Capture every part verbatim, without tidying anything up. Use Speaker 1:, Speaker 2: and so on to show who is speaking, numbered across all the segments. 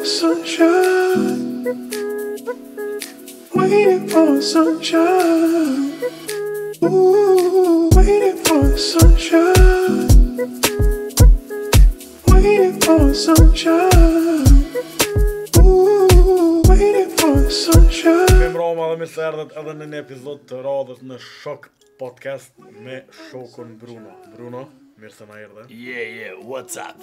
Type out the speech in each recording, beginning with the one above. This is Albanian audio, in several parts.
Speaker 1: sunshine, waiting for the sunshine. Ooh, waiting for the sunshine, waiting for the sunshine. Ooh, waiting for the sunshine.
Speaker 2: Mirë mbrëma dhe mirë se erdhët edhe në një epizod të radhës në Shok Podcast me Shokun Bruno. Bruno, mirë se na erdhe.
Speaker 3: Yeah, yeah, what's up?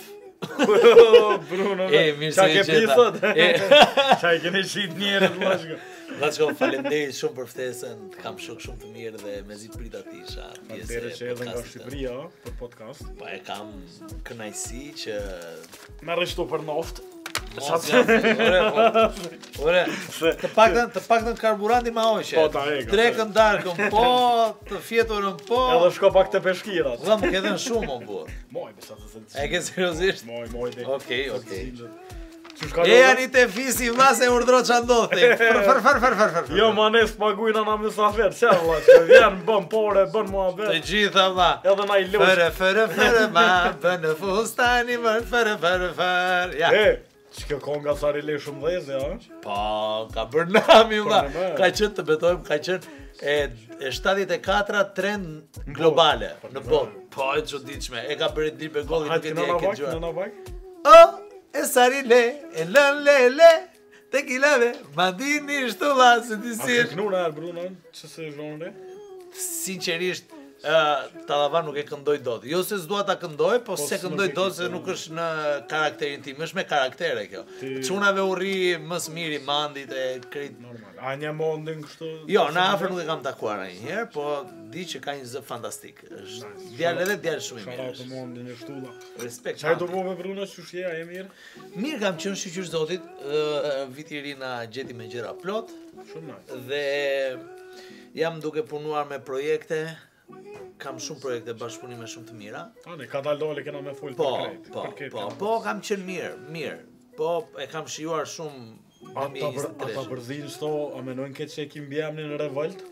Speaker 2: Bruno,
Speaker 3: E, mirë
Speaker 2: qa
Speaker 3: se
Speaker 2: ke
Speaker 3: e gjeta.
Speaker 2: pisot?
Speaker 3: E.
Speaker 2: Qa i keni shit njerët lashko?
Speaker 3: Lashko, faleminderit shumë për ftesën, kam shok shumë të mirë dhe mezi prita tisha pjesë
Speaker 2: Faleminderit që edhe nga
Speaker 3: podcastit.
Speaker 2: Shqipëria për podcast.
Speaker 3: Po e kam kënaqësi që
Speaker 2: Me rishtu për noftë.
Speaker 3: mos jam, ore, po, ore, të paktën, të paktën karburanti ma hoqe.
Speaker 2: Po, ta eka.
Speaker 3: Drekën darkën, po, të fjeturën, po.
Speaker 2: Edhe shko pak të peshkirat.
Speaker 3: Valla më ke dhënë shumë o burr.
Speaker 2: Moj, besa të zënë.
Speaker 3: E ke seriozisht?
Speaker 2: Moj, moj, dhe.
Speaker 3: Okej, okej.
Speaker 2: Okay.
Speaker 3: E janë i te fisi vlla se urdhro qa ndodhte. Fër fër fër fër fër fër.
Speaker 2: Jo, ma ne s'pagujna na mysafir, qa vlla, që vjen, bën pore, bën mua
Speaker 3: Të
Speaker 2: vet.
Speaker 3: gjitha vlla.
Speaker 2: Edhe na i lush.
Speaker 3: Fërë fërë fërë ma, bënë fustani mërë fërë fërë fërë. Ja.
Speaker 2: E, që kjo konga sa rile shumë dheze, a?
Speaker 3: Po, ka bërë nami vlla.
Speaker 2: Për në me.
Speaker 3: Ka qenë të betojmë, ka qenë e, e shtatëdhjetë e katra trend globale
Speaker 2: Për
Speaker 3: në
Speaker 2: në
Speaker 3: botë. Po, e çuditshme. E ka bërë ditë me golli
Speaker 2: Hajtë
Speaker 3: duke
Speaker 2: në
Speaker 3: ti e ke
Speaker 2: navak,
Speaker 3: gjuar.
Speaker 2: në navak.
Speaker 3: O, e sarile, e lën le le, te kilave, ma dini shtulla se ti
Speaker 2: A
Speaker 3: si.
Speaker 2: ke knu në erë, Bruno, që se zhonre?
Speaker 3: Sinqerisht, uh, Tallavan nuk e këndoj dot. Jo se s'dua ta këndoj, po,
Speaker 2: Po,
Speaker 3: se
Speaker 2: s'në
Speaker 3: këndoj
Speaker 2: ke
Speaker 3: dot
Speaker 2: ki,
Speaker 3: se
Speaker 2: po.
Speaker 3: nuk është në karakterin tim, është me karaktere kjo.
Speaker 2: Ti-
Speaker 3: Çunave u rri më së miri mandit e krit.
Speaker 2: Normal. A një mondin kështu?
Speaker 3: Jo, në afër nuk e kam takuar ndonjëherë, po di që ka një zë fantastik. Është djalë edhe djalë shumë i
Speaker 2: Shara të
Speaker 3: mirë.
Speaker 2: mondin e shtulla.
Speaker 3: Respekt.
Speaker 2: Qaj do
Speaker 3: mandi.
Speaker 2: vove, Bruno, që shjeja e mirë?
Speaker 3: Mirë kam qenë shqyr zotit, ë, viti i ri na gjeti me gjëra plot
Speaker 2: Shumë nice.
Speaker 3: dhe jam duke punuar me projekte. Kam shumë projekte bashkëpunime shumë të mira.
Speaker 2: Tani, ka dal dole kena me full
Speaker 3: Po,
Speaker 2: për krejt.
Speaker 3: po,
Speaker 2: për krejt
Speaker 3: po,
Speaker 2: kena.
Speaker 3: po, kam qenë mirë, mirë. Po, e kam shijuar shumë
Speaker 2: Ata për, ata
Speaker 3: deux mille e njëzet e tre.
Speaker 2: përzin shto, a menojnë këtë që e kim bjemni në revolt?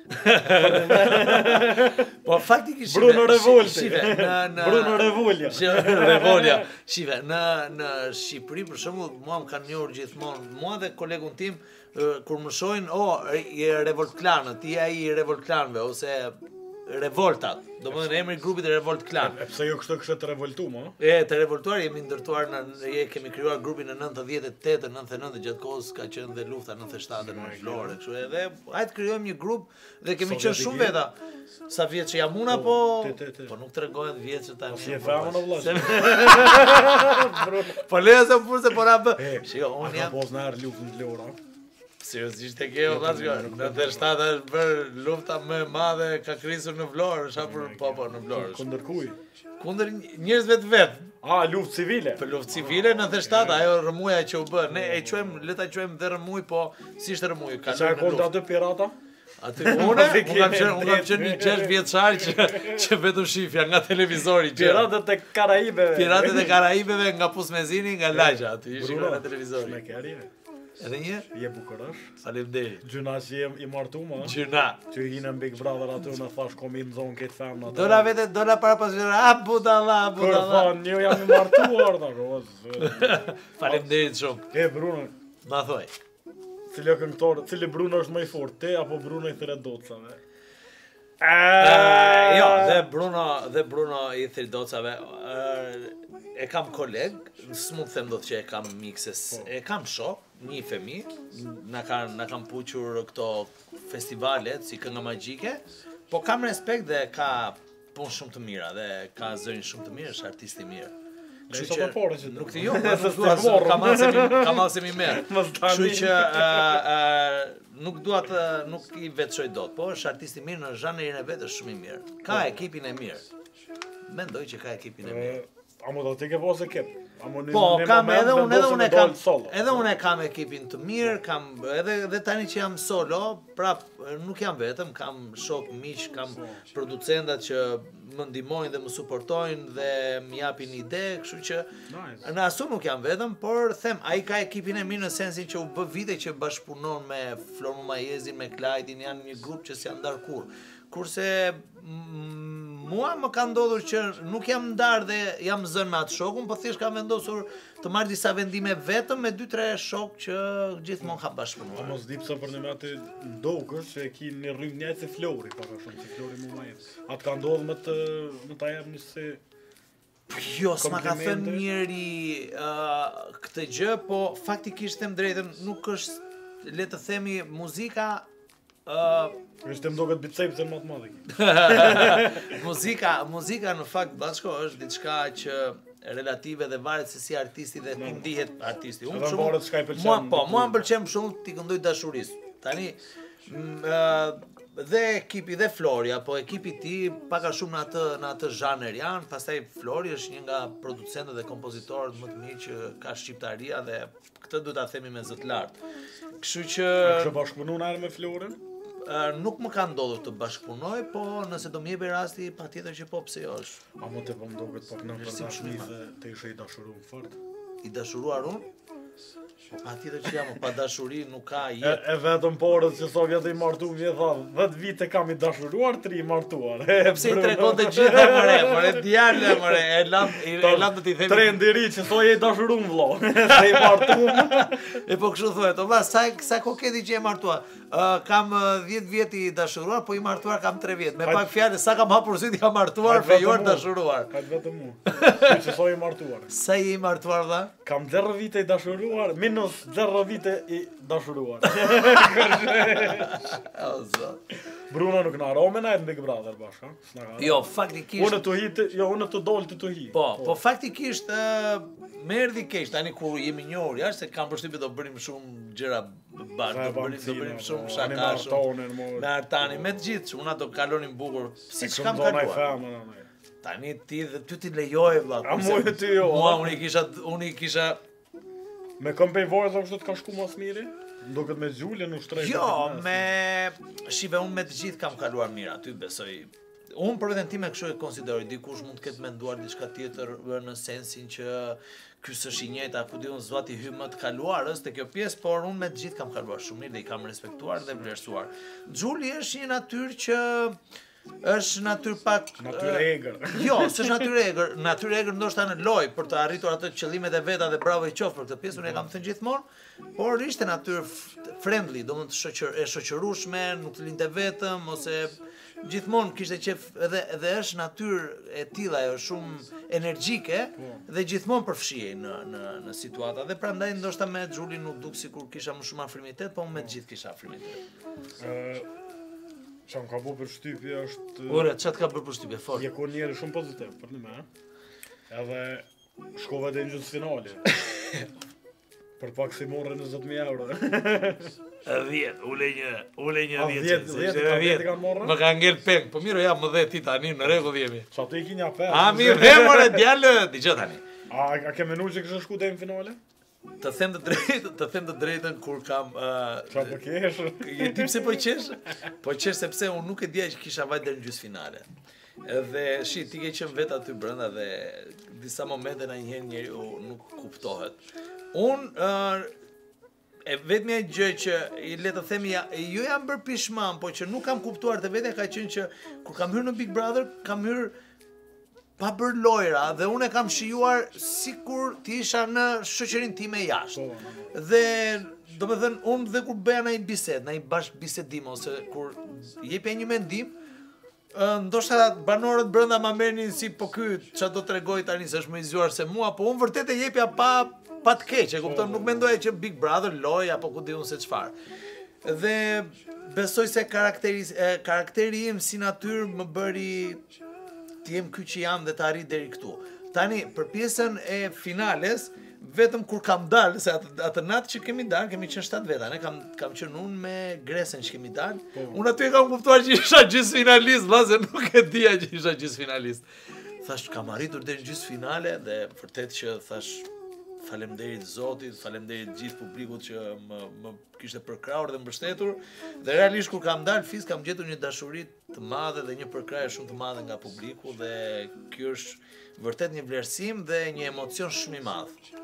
Speaker 3: Po, faktikisht
Speaker 2: Bruno
Speaker 3: shive,
Speaker 2: Revolti.
Speaker 3: shive, në në
Speaker 2: Bruno Revolja.
Speaker 3: Shi- Revolja. Shive, në në Shqipëri për shembull, mua më kanë njohur gjithmonë, mua dhe kolegun tim ë, kur më shohin, "O, je Revolt Clan, ti je ai i Revolt Clanve" ose Revolta. Domethënë emri i grupit e Revolt Clan.
Speaker 2: E pse jo kështë kështë të revoltu, ma?
Speaker 3: E, të revoltuar jemi ndërtuar në je kemi krijuar grupin në nëntëdhjetë e tetë, nëntëdhjetë e nëntë gjatë kohës ka qenë dhe lufta nëntëdhjetë e shtatë në Vlorë, kështu edhe hajtë krijojmë një grup dhe kemi qenë
Speaker 2: Sovjetik
Speaker 3: shumë
Speaker 2: je?
Speaker 3: veta. Sa vjet që jam una,
Speaker 2: Po,
Speaker 3: po
Speaker 2: ti, ti, ti.
Speaker 3: po nuk tregohet vjet që tani.
Speaker 2: Si e famën o vllaç?
Speaker 3: Po leja se kurse po na bë.
Speaker 2: E,
Speaker 3: Shiko,
Speaker 2: a
Speaker 3: unë
Speaker 2: ka
Speaker 3: jam
Speaker 2: pos në erë luftën të Vlora?
Speaker 3: seriozisht e ke vëllaz, nëntëdhjetë e shtatë është bërë lufta më e madhe, ka krisur në Vlorë, është hapur po po në Vlorë.
Speaker 2: Kundër kuj?
Speaker 3: Kundër njerëzve të vet.
Speaker 2: A, luftë civile?
Speaker 3: Për luftë civile në nëntëdhjetë e shtatë, ajo rëmuja që u bë. Ne e quajmë, le ta quajmë dhe rëmuj, po si ishte rëmuj? Ka
Speaker 2: Qa e
Speaker 3: lënë në
Speaker 2: kontra
Speaker 3: luftë.
Speaker 2: atë pirata?
Speaker 3: Aty unë, unë kam qenë, unë kam qenë një gjashtë vjeçar që që vetëm shifja nga televizori gjëra.
Speaker 2: Piratët e Karaibeve.
Speaker 3: Piratet e Karaibeve nga Pusmezini, nga Lagja, aty ishin
Speaker 2: Bruno,
Speaker 3: nga televizori.
Speaker 2: Me keri,
Speaker 3: Edhe një,
Speaker 2: je bukurësh.
Speaker 3: faleminderit.
Speaker 2: Gjuna që je i martu, ma?
Speaker 3: Gjyna.
Speaker 2: Që i hinë në Big Brother aty në thash komi në zonë këtë femë në
Speaker 3: Dola vete, dola para pasionera, a budalla, a
Speaker 2: Kur
Speaker 3: budalla.
Speaker 2: thonë, një jam i martuar, da rozë.
Speaker 3: Faleminderit shumë.
Speaker 2: E, Bruno,
Speaker 3: Ma thoj.
Speaker 2: cili këngëtor, cili Bruno është më i fort, te apo Bruno i thire docave?
Speaker 3: Uh, jo, dhe Bruno, dhe Bruno i Thirdocave, uh, e kam koleg, s'mund të them dot që e kam mikses, e kam shok, një femi, na kanë na kanë puqur këto festivalet si kënga magjike, po kam respekt dhe ka punë shumë të mira dhe ka zërin shumë të mirë, është artist i mirë.
Speaker 2: Kështu që përpore që
Speaker 3: nuk të jo, nuk dua, kam marrë se mi, kam marrë se mi merr.
Speaker 2: Mos tani.
Speaker 3: Kështu që ë, ë, nuk dua të nuk i vetçoj dot, po është artist i mirë në zhanrin e vet, është shumë i mirë. Ka ekipin e mirë. Mendoj që ka ekipin e mirë.
Speaker 2: A mu do t'i ke pos ekip? A mu një-
Speaker 3: Po,
Speaker 2: një
Speaker 3: kam
Speaker 2: moment
Speaker 3: edhe unë edhe
Speaker 2: vendosën
Speaker 3: unë e
Speaker 2: me
Speaker 3: kam
Speaker 2: dalë solo.
Speaker 3: edhe unë e kam ekipin të mirë, kam edhe edhe tani që jam solo, prap nuk jam vetëm, kam shok miq, kam producentat që më ndihmojnë dhe më suportojnë dhe më japin ide, kështu që
Speaker 2: Nice.
Speaker 3: në asu nuk jam vetëm, por them ai ka ekipin e mirë në sensin që u bë vite që bashkëpunon me Flormu Majezin, me Klajtin, janë një grup që s'janë ndar kurrë. Kurse mm, mua më ka ndodhur që nuk jam ndarë dhe jam zënë me atë shokun, po thjesht kam vendosur të marr disa vendime vetëm me dy tre shok që gjithmonë ka bashkëpunuar.
Speaker 2: Mos di pse për një atë ndokësh që e ki në rrymë njëjtë si Flori, pak a shumë si Flori më majtë. Atë ka ndodhur me të më ta jap një se
Speaker 3: Jo, s'ma ka thënë njëri uh, këtë gjë, po faktikisht them drejtën, nuk është, le të themi, muzika uh,
Speaker 2: është më duket bicepse më të madh.
Speaker 3: muzika, muzika në fakt bashko është diçka që relative dhe varet se si artisti dhe ti ndihet artisti. Unë
Speaker 2: Edhe varet çka i pëlqen.
Speaker 3: Mua po, mua më pëlqen shumë ti këndoj dashurisë. Tani m, uh, dhe ekipi dhe Flori apo ekipi i tij pak a shumë në atë në atë zhanër janë, pastaj Flori është një nga producentët dhe kompozitorët më të mirë që ka shqiptaria dhe këtë duhet ta themi me zot lart. Kështu që
Speaker 2: Kështu bashkëpunuar me Florin?
Speaker 3: Uh, nuk më ka ndodhur të bashkëpunoj, po nëse do më jepi rasti, patjetër që po, pse jo është.
Speaker 2: A më të po më duket pak në për dashuri dhe të ishe i dashuruar fort.
Speaker 3: I dashuruar unë? Po patjetër që jam, pa dashuri nuk ka
Speaker 2: E,
Speaker 3: jetë.
Speaker 2: e vetëm porës që so vjetë i martu më tha, dhjetë vite kam i dashuruar, tri i martuar.
Speaker 3: Pse i tregon të gjitha mëre, mëre djalë, mëre, e lam, e lam të t'i themi.
Speaker 2: Tre ndiri që so je i dashuruar vëlla, se i martuar.
Speaker 3: E po kështu thuhet, o ma, sa, sa koketi që e martuar? Uh, kam dhjetë vjet i dashuruar, po i martuar kam tre vjet. Me pak fjalë, sa kam hapur syt i kam martuar, fejuar dashuruar.
Speaker 2: Kaq vetëm mu. Ty që so i martuar.
Speaker 3: Sa je i martuar dha?
Speaker 2: Kam zero vite i dashuruar, minus zero vite i dashuruar.
Speaker 3: O zot.
Speaker 2: Bruno nuk na rome na e Big Brother bashkë, ha?
Speaker 3: Jo, faktikisht.
Speaker 2: Unë të hi, të- jo unë të dol të të hi.
Speaker 3: Po, po faktikisht uh, më erdhi keq tani kur jemi njohur jashtë se kam përshtypjen do bërim shumë gjëra bashkë, do bërim do bërim shumë shaka shumë me Artani, me të gjithë, që una do kalonin bukur, siç kam kaluar. Tani ti dhe ty ti lejoje vlla.
Speaker 2: A mu e ty jo,
Speaker 3: Mua
Speaker 2: a?
Speaker 3: unë i kisha unë i kisha
Speaker 2: Me këmpej vorë dhe kështu të ka shku mas miri? Duket me Gjulje nuk shtrejt.
Speaker 3: Jo, me shive unë me të gjithë kam kaluar mirë aty besoj. Unë për veten time kështu e konsideroj, dikush mund të ketë menduar diçka tjetër në sensin që ky s'është i njëjta, ku diun zoti hy më të kaluarës te kjo pjesë, por unë me të gjithë kam kaluar shumë mirë dhe i kam respektuar dhe vlerësuar. Xhuli është një natyrë që është natyrë pak
Speaker 2: Natyrë egër.
Speaker 3: Jo, s'është natyrë egër, natyrë egër ndoshta në lojë për të arritur atë qëllimet e veta dhe bravo i qoftë për këtë pjesë, unë e kam thënë gjithmonë, por ishte natyrë f- friendly, domethënë të shoqër, e shoqërueshme, nuk të linte vetëm ose gjithmonë kishte qef edhe edhe është natyrë e tilla, ajo shumë energjike dhe gjithmonë përfshihej në në në situata dhe prandaj ndoshta me Xhulin nuk duk sikur kisha më shumë afrimitet, po me të gjithë kisha afrimitet.
Speaker 2: Ë, Qa më ka bu për shtypje është...
Speaker 3: Ore, çat ka bërë përshtypje fort?
Speaker 2: Je kur njeri shumë pozitiv, për një me, edhe shkove dhe në gjysmë finale. Për pak si morë njëzet mijë euro.
Speaker 3: dhjetë, ule një, ule një
Speaker 2: A,
Speaker 3: dhjetë.
Speaker 2: dhjetë,
Speaker 3: se
Speaker 2: dhjetë,
Speaker 3: ishte
Speaker 2: ka
Speaker 3: dhjetë.
Speaker 2: dhjetë kanë morë?
Speaker 3: Më ka ngel peng, po mirë jam më dhe ti tani në rregull jemi.
Speaker 2: Qa të i ki një apel.
Speaker 3: A mirë dhe more djalë, dëgjoj tani.
Speaker 2: A, a ke menu që kështë shku dhe në finale?
Speaker 3: Të them të drejtën, të them të drejtën kur kam uh,
Speaker 2: Qa po kesh?
Speaker 3: Je ti pse po qesh? Po qesh sepse unë nuk e dija që kisha vajt deri në gjysmë finale. Edhe shi, ti ke qenë vetë aty brenda dhe disa momente na njëherë njeriu nuk kuptohet. Unë uh, e vetmja gjë që i le të themi ja, jo jam bërë pishman, po që nuk kam kuptuar të vetja ka qenë që kur kam hyrë në Big Brother, kam hyrë pa bërë lojra dhe unë e kam shijuar sikur ti isha në shoqërinë time jashtë. Dhe do me thënë, unë dhe kur bëja në i bised, në i bashkë bisedim, ose kur jepja një mendim, ë, ndoshta banorët brenda ma merrnin si po ky çfarë do t'rregoj tani se është më i zgjuar se mua, po unë vërtet e jepja pa pa të keq, e kupton, nuk mendoja që Big Brother loj apo ku di unë se çfarë. Dhe besoj se karakteri e, karakteri im si natyrë më bëri të jem ky që jam dhe të arrit deri këtu. Tani për pjesën e finales, vetëm kur kam dalë, se atë, atë natë që kemi dalë, kemi qenë shtatë veta, ne kam kam qenë unë me Gresen që kemi dalë. Unë aty e kam kuptuar që isha gjysmë finalist, vllazë nuk e dija që isha gjysmë finalist. Thash kam arritur deri në gjysmë finale dhe vërtet që thash faleminderit Zotit, faleminderit gjithë publikut që më më kishte përkrahur dhe mbështetur. Dhe realisht kur kam dalë fiz kam gjetur një dashuri të madhe dhe një përkrahje shumë të madhe nga publiku dhe ky është vërtet një vlerësim dhe një emocion shumë i madh.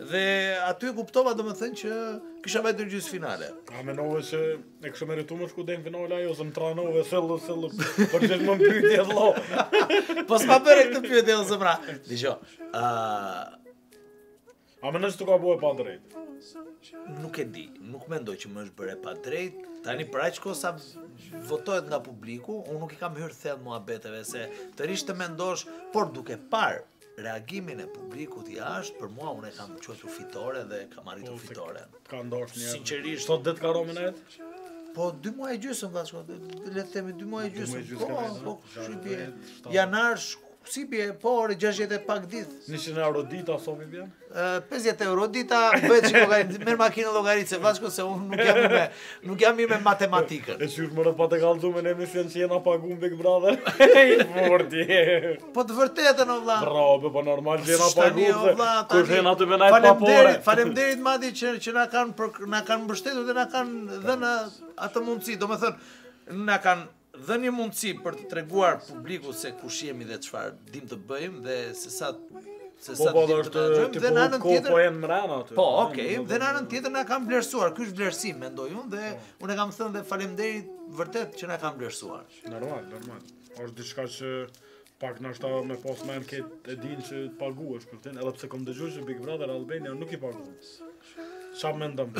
Speaker 3: Dhe aty e kuptova domethënë që kisha vetur gjysmë finale.
Speaker 2: A menove që e kështë meritu më shku den finale ajo, se më tranove, thellë, thellë, për që më pyetje vlo.
Speaker 3: Po s'ma bëre këtë pyetje o zëmra. Dgjoj, ë
Speaker 2: A menoj që të ka bue pa drejt?
Speaker 3: nuk e di, nuk mendoj që më është bërë e pa drejt. Tani për aq kohë sa votohet nga publiku, unë nuk i kam hyrë thellë muhabeteve se të rish të mendosh, por duke parë reagimin e publikut jashtë, për mua unë e kam quajtur fitore dhe kam arritur fitore.
Speaker 2: Ka ndosh një.
Speaker 3: Sinqerisht.
Speaker 2: Sot det ka romin e jetë?
Speaker 3: Po dy muaj e gjysmë vllazko, le të themi dy muaj e gjysmë.
Speaker 2: gjysmë ka
Speaker 3: Po,
Speaker 2: qenë,
Speaker 3: po,
Speaker 2: ha?
Speaker 3: shi bie.
Speaker 2: shtatë.
Speaker 3: Janar, sh- si bie, po, ore gjashtëdhjetë e pak ditë.
Speaker 2: njëqind euro dita, so mi bjen?
Speaker 3: Ë, pesëdhjetë euro dita, bëhet që llogarit, merr makinë llogaritse vllazko se unë nuk jam mirë me nuk jam mirë me matematikën.
Speaker 2: E qysh më rëpa të kaldu me në emision që jena pagu Big Brother? I forti.
Speaker 3: Po të vërtetën o vlla.
Speaker 2: Bravo, po normal që jena
Speaker 3: Tani,
Speaker 2: pagu,
Speaker 3: o vlla,
Speaker 2: se kur
Speaker 3: tani,
Speaker 2: jena të venajt pa
Speaker 3: faleminderit,
Speaker 2: pore.
Speaker 3: faleminderit madhi që që na kanë për, na kanë mbështetur dhe na kanë dhënë atë mundësi, domethënë na kanë dhënë një mundësi për të treguar publikut se kush jemi dhe çfarë dim të bëjmë dhe se sa se
Speaker 2: Po,
Speaker 3: sa
Speaker 2: po,
Speaker 3: dim
Speaker 2: është
Speaker 3: të menaxhojmë dhe në anën
Speaker 2: tipo ko po
Speaker 3: tjetër.
Speaker 2: jenë mrena aty.
Speaker 3: Po, okay, dhe në anën tjetër na kanë vlerësuar. Ky është vlerësim, mendoj unë dhe unë e kam thënë dhe faleminderit vërtet që na kanë vlerësuar.
Speaker 2: Normal, normal. Është diçka që pak na shta me pas men këtë e din që të paguash kuptin, edhe pse kom dëgjuar që Big Brother Albania nuk i paguan. Çfarë mendon?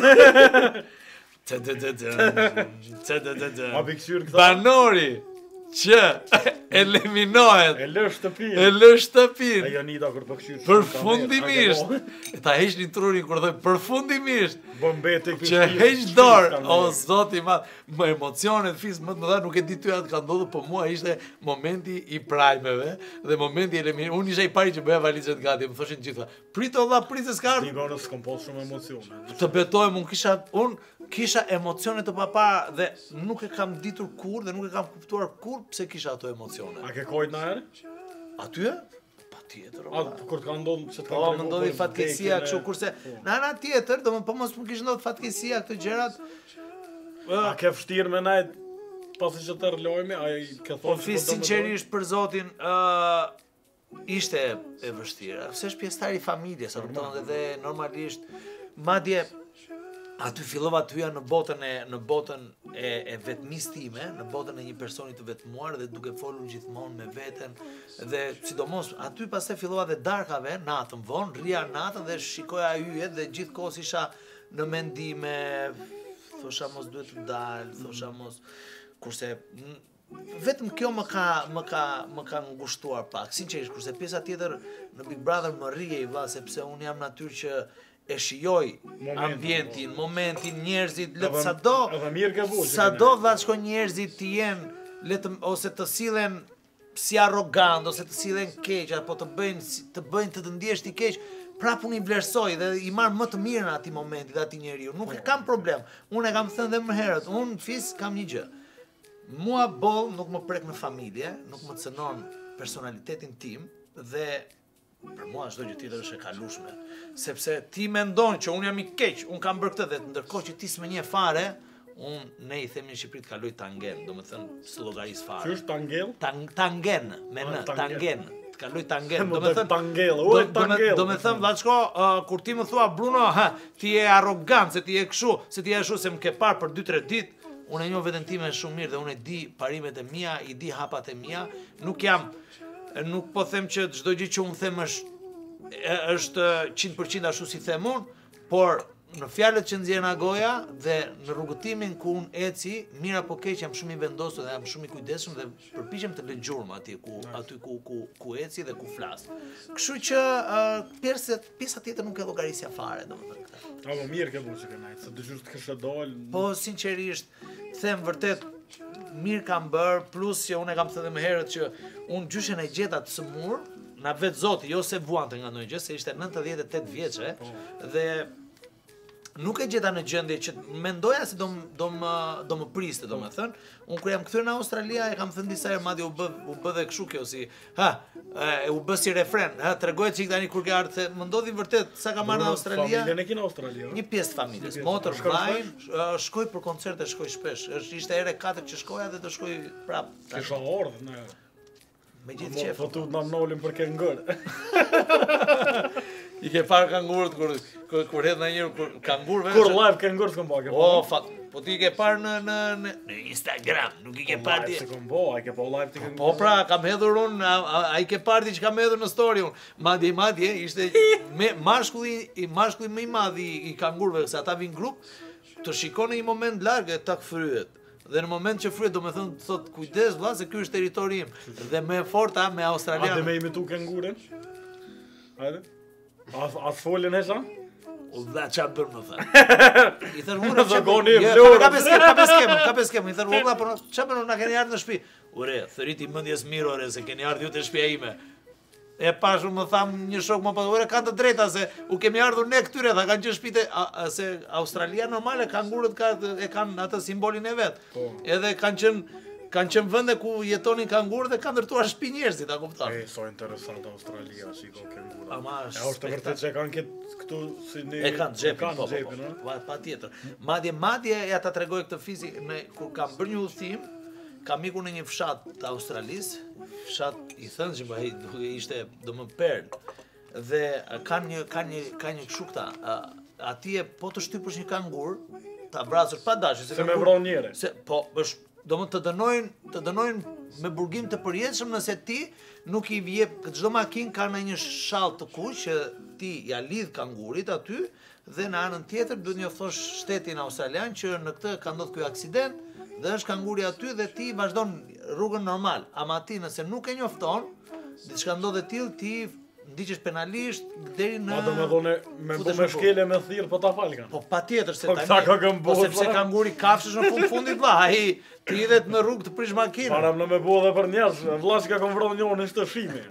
Speaker 3: Të të të të të të të të
Speaker 2: A bikësyr këta?
Speaker 3: Banori që eliminohet
Speaker 2: E lë shtëpinë.
Speaker 3: e lë shtëpinë
Speaker 2: E Janita kur po këshyr.
Speaker 3: përfundimisht. Ta heq një trurin kur thoj përfundimisht
Speaker 2: Bombete
Speaker 3: që heq dorë, o zoti i madh, më emocionet fis më të mëdha, nuk e di ty atë ka ndodhur, po mua ishte momenti i prajmeve dhe momenti i elimin. Unë isha i pari që bëja valizet gati, më thoshin gjitha. Prit o vlla, prit se s'ka.
Speaker 2: Digonë s'kom pas shumë emocione.
Speaker 3: Të betohem, unë kisha unë kisha emocione të papara dhe nuk e kam ditur kur dhe nuk e kam kuptuar kur pse kisha ato emocione.
Speaker 2: A ke kojt na herë?
Speaker 3: Aty? Patjetër.
Speaker 2: A kur të ka ndodhur që të
Speaker 3: Po, më ndodhi fatkesia kështu, kurse në ana tjetër, domethënë po mos më kishte ndodhur fatkesia këto gjërat.
Speaker 2: A ke vështirë me najt pasi që të rlojme, a i ke
Speaker 3: Po
Speaker 2: thonë
Speaker 3: fis sinqerisht për zotin, ë ishte e vështirë. Se është pjesëtar i familjes, a kupton, dhe normalisht madje aty fillova të hyja në botën e në botën e, e vetmis time, në botën e një personi të vetmuar dhe duke folur gjithmonë me veten dhe sidomos aty pastaj fillova dhe darkave natën vonë, rria natën dhe shikoja yjet dhe gjithkohës isha në mendime, thosha mos duhet të dal, thosha mos kurse m, vetëm kjo më ka më ka më ka ngushtuar pak, sinqerisht, kurse pjesa tjetër në Big Brother më rrihej valla sepse unë jam natyrë që e shijoj ambientin, momentin, njerëzit, le të sado,
Speaker 2: Edhe mirë ke bu.
Speaker 3: sado vllazko njerëzit të jenë le të ose të sillen si arrogant ose të sillen keq apo të bëjnë si- të bëjnë të të ndihesh ti keq, prapë unë i vlerësoj dhe i marr më të mirën atij momenti dhe atij njeriu. Nuk e kam problem. Unë e kam thënë dhe më herët, unë fis kam një gjë. Mua boll nuk më prek në familje, nuk më cënon personalitetin tim dhe për mua çdo gjë tjetër është e kalueshme, sepse ti mendon që unë jam i keq, unë kam bërë këtë dhe ndërkohë që ti s'më njeh fare, unë ne i themi në Shqipëri të kaloj tangen, domethënë së llogaris
Speaker 2: Që
Speaker 3: fare.
Speaker 2: është tangell?
Speaker 3: Tang, tangen, me në,
Speaker 2: Ah, tangen.
Speaker 3: tangen, të kaloj tangen,
Speaker 2: Më
Speaker 3: domethënë
Speaker 2: dek tangell, oj, tangell.
Speaker 3: Do me thëmë, vllazko, uh, kur ti më thua Bruno, ha, ti je arrogant, se ti je kështu, se ti je kështu, se më ke parë për dy tre ditë, unë e njoh veten time shumë mirë dhe unë e di parimet e mia, i di hapat e mia, nuk jam nuk po them që çdo gjë që unë them është e- është njëqind përqind ashtu si them unë, por në fjalët që nxjerr nga goja dhe në rrugëtimin ku unë eci, mirë apo keq jam shumë i vendosur dhe jam shumë i kujdesshëm dhe përpiqem të lë gjurmë aty ku aty ku ku ku eci dhe ku flas. Kështu që uh, pjesa pjesa tjetër nuk e llogarisja fare, domethënë këtë.
Speaker 2: Apo mirë ke bu që ke najt, se dëgjush të kështë dal.
Speaker 3: Po sinqerisht them vërtet mirë kam bër, plus që unë e kam thënë më herët që unë gjyshen e gjeta të sëmur, na vet Zoti, jo se vuante nga ndonjë gjë, se ishte nëntëdhjetë e tetë vjeçe dhe nuk e gjeta në gjendje që mendoja se do m- do më do më priste, domethënë. Unë kur jam kthyer në Australia e kam thënë disa herë madje u bë u bë dhe kështu kjo si, ha, e, u bë si refren, ha, tregoj çik tani kur ke ardhur, se më ndodhi vërtet sa kam marrë në Australia.
Speaker 2: Familjen e kinë në Australi,
Speaker 3: Një pjesë të familjes,
Speaker 2: pjesë.
Speaker 3: motër,
Speaker 2: Shkon
Speaker 3: vllai, ë, shkoj për koncerte, shkoj shpesh. Është ishte ere katër që shkoja dhe do shkoj prap.
Speaker 2: Kisha ardhë, ne.
Speaker 3: Me gjithë
Speaker 2: Mo
Speaker 3: qef.
Speaker 2: fotu të nam nolim për ke ngërë.
Speaker 3: I ke parë kangurët kur kur kur hedh ndonjëherë kur kangurëve.
Speaker 2: Kur live kengurët s'kom pa, ke
Speaker 3: O, fat, po ti ke parë në në në në Instagram, nuk i ke parë ti.
Speaker 2: Se kom po, ai ke po live ti kengurët.
Speaker 3: Po pra, kam hedhur unë, ai ke parë ti që kam hedhur në story unë. Madje madje ishte me mashkulli i mashkulli më i madh i, i kangurëve, se ata vinë grup, të shikon në një moment larg e tak fryet. Dhe në moment që fryet, do me thënë, thot kujdes vlla se ky është territori im. Dhe më e forta me australian.
Speaker 2: A dhe me imitu kengurën? Hajde. A a folën hesa?
Speaker 3: U dha qa bërë më thë. I thërë unë që
Speaker 2: Zogoni
Speaker 3: bërë.
Speaker 2: vlorë.
Speaker 3: Ka peskem, ka peskem, ka peskem. I thërë unë, por që bërë na keni ardhë në shtëpi. Ure, thëriti mendjes mirë ore, se keni ardhë ju të shtëpia ime. E pashu më tham një shok më pa, ore kanë të drejta se u kemi ardhur ne këtyre, tha kanë që shpite, se Australia normale kangurët ka, e kanë atë simbolin e vet.
Speaker 2: Po.
Speaker 3: Edhe kanë qenë kanë qenë vende ku jetonin kangurët dhe kanë ndërtuar shtëpi njerëzit, a kupton?
Speaker 2: E, so interesant Australia, shiko kengurët.
Speaker 3: Ama
Speaker 2: E është të vërtet që e kanë këtë këtu si ne...
Speaker 3: E kanë xhepin,
Speaker 2: kanë
Speaker 3: po, po,
Speaker 2: xhepin,
Speaker 3: po,
Speaker 2: ëh?
Speaker 3: pa, pa tjetër. Madje, madje ja ta tregoj këtë fizik, në, kur kam bërë një udhëtim, kam ikur në një fshat të Australisë, fshat i thënë që duke ishte do më perl, dhe kanë një, kanë një, kanë një kështu këta, atje po të shtypësh një kangur, ta vrasësh pa dashje,
Speaker 2: Se me vron njëre.
Speaker 3: Se, po, është, do më të dënojnë, të dënojnë me burgim të përjetshëm nëse ti nuk i jep, çdo makinë ka në një shall të kuq që ti ja lidh kangurit aty dhe në anën tjetër duhet njoftosh shtetin australian që në këtë ka ndodhur ky aksident dhe është kanguri aty dhe ti vazhdon rrugën normal. Ama ti nëse nuk e njofton, diçka ndodhet tillë ti ndiqesh penalisht deri në...
Speaker 2: Ma do me dhone, me bu me shkele me thirr, po ta falkan.
Speaker 3: Po pa tjetër, se
Speaker 2: Po
Speaker 3: tani...
Speaker 2: këta ka gëmbu,
Speaker 3: Po sepse
Speaker 2: po.
Speaker 3: kanguri kafshësh në fund fundit vlla, ai ti idhet në rrugë të prish makinën.
Speaker 2: Para më me bu edhe për njerëz, vlla që ka kon vrojë njërin është të shimi.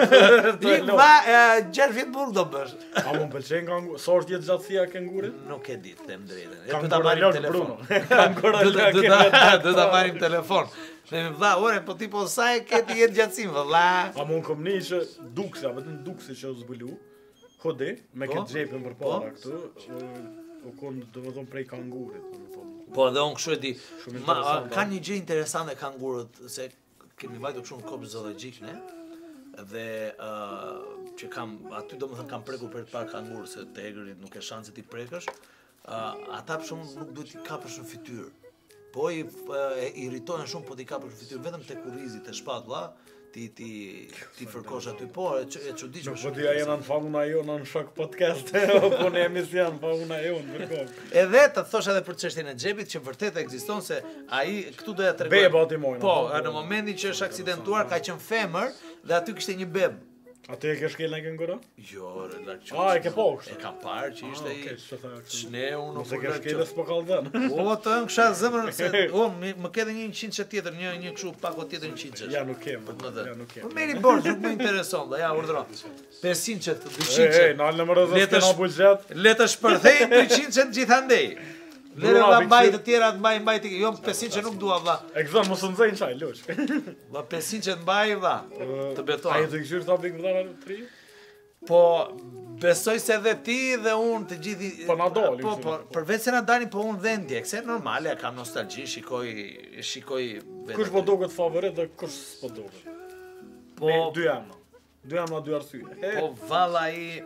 Speaker 3: Ti vlla, gjashtë vjet burg do bësh.
Speaker 2: A më pëlqen kangur, sa është jetë gjatësia e kengurit?
Speaker 3: Nuk e di, them drejtën. E
Speaker 2: Kam
Speaker 3: do ta marrim
Speaker 2: koralak,
Speaker 3: telefon.
Speaker 2: Bruno. Kam
Speaker 3: Do
Speaker 2: koralak.
Speaker 3: do ta do ta marrim telefon. Themi vlla, ore, po ti po sa e ke ti jetë gjatësim vlla.
Speaker 2: A më kom një që duksa, vetëm duksi që u zbulu, hode, me
Speaker 3: Po?
Speaker 2: këtë gjepin për para këtu, u kon do të thonë prej kangurit, do të thonë.
Speaker 3: Po edhe unë kështu e di.
Speaker 2: Shumë
Speaker 3: Ma, a,
Speaker 2: interesante,
Speaker 3: ka
Speaker 2: a?
Speaker 3: një gjë interesante kangurët, se kemi vajtur kështu në kopë zoologjik ne. Dhe uh, që kam aty domethënë kam prekur për të parë kangurë se te egërit nuk e shanse ti prekësh. Uh, ata për shkakun nuk duhet t'i kapësh në fytyrë. Po i e irritohen shumë po t'i kapësh në fytyrë vetëm te kurrizi, te shpatlla, ti ti ti fërkosh aty po e ç- e çuditshme.
Speaker 2: Po dia jena në fauna jona në shok podcast, po në emision fauna jonë për kohë.
Speaker 3: Edhe të thosh edhe për çështjen e xhepit që vërtet ekziston se ai këtu do ja tregoj.
Speaker 2: Beba ti mojnë.
Speaker 3: Po, në momentin që është aksidentuar ka qenë femër dhe aty kishte një beb.
Speaker 2: Aty e ke shkel në kengura?
Speaker 3: Jo, larg qoftë.
Speaker 2: Ah, e ke po kështu?
Speaker 3: E kam parë që ishte
Speaker 2: Ah,
Speaker 3: i
Speaker 2: okay, ç'o tha kështu.
Speaker 3: shneu nuk
Speaker 2: Mos e ke shkel s'po kallzon.
Speaker 3: O, të ëm kisha zemrën se o më më ke edhe një qindçe tjetër, një një kështu pako tjetër një qindçe.
Speaker 2: Ja nuk kem.
Speaker 3: Për të më dhënë.
Speaker 2: Ja nuk kem.
Speaker 3: Po meri borxh, nuk më intereson, dhe ja urdhëro. pesëqind qet,
Speaker 2: Ej,
Speaker 3: dyqind
Speaker 2: ej, në alë në më rëzës
Speaker 3: Letësh-
Speaker 2: kena buxhet.
Speaker 3: Le të shpërthej dyqind qet gjithandej. Lere
Speaker 2: Bruna,
Speaker 3: vlla
Speaker 2: pikë
Speaker 3: mbaj
Speaker 2: që-
Speaker 3: të tjera të mbaj mbaj ti. Jo pesëqind qet nuk dua vlla.
Speaker 2: E këzon, mos në zëjnë qaj, luq.
Speaker 3: Vlla pesëqind qet mbaj vlla. Të
Speaker 2: A
Speaker 3: beton.
Speaker 2: i të këshyrë ta big vëdara tri?
Speaker 3: Po besoj se edhe ti dhe unë të gjithi
Speaker 2: Po na dalin,
Speaker 3: Po
Speaker 2: kështu.
Speaker 3: po përveç se na dalin po unë dhe ndjek, se normale kam nostalgji, shikoj shikoj vetë.
Speaker 2: Kush po duket favorit dhe kush s'po duket?
Speaker 3: Po
Speaker 2: Me dy emna. Dy emna, dy arsye.
Speaker 3: po valla i